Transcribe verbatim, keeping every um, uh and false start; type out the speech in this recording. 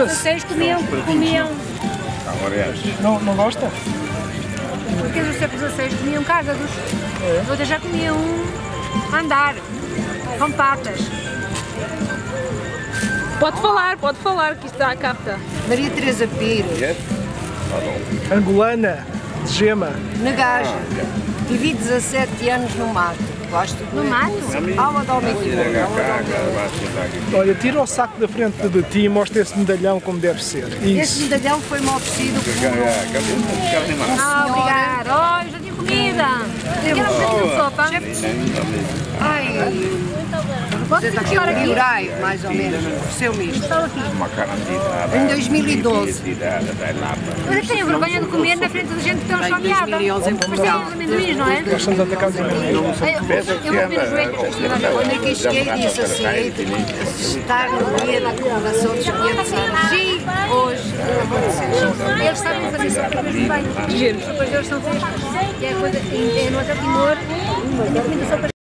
dezasseis comiam, comiam. Não, não gosta? Porque no século dezasseis comiam cágados. É. Outras já comiam andar, com patas. Pode falar, pode falar, que isto está a capta. Maria Teresa Pires. Angolana, de Gema. Negaja. Vivi dezassete anos no mato. Gosto de No mato? Aula de homem. Olha, tira o saco da frente de ti e mostra esse medalhão como deve ser. Esse Isso. medalhão foi-me oferecido por um Ah, obrigada. Oh, já tinha comida. Quero um bocadinho de sopa. Ai, você está aqui um horário, mais ou menos, ofereceu-me isto. Em dois mil e doze. Mas eu tenho vergonha de comer na frente de gente que está chameada. Mas tem uns amendoins, não é? Nós estamos atacados em Portugal. Eu vou comer os joelhos. Quando aqui cheguei disse assim, estar no dia da comemoração dos quinhentos anos e hoje Eles sabem fazer sopas mesmo bem. As sopas deles são frescas. Que é coisa, é no Alta Timor, a comida sopas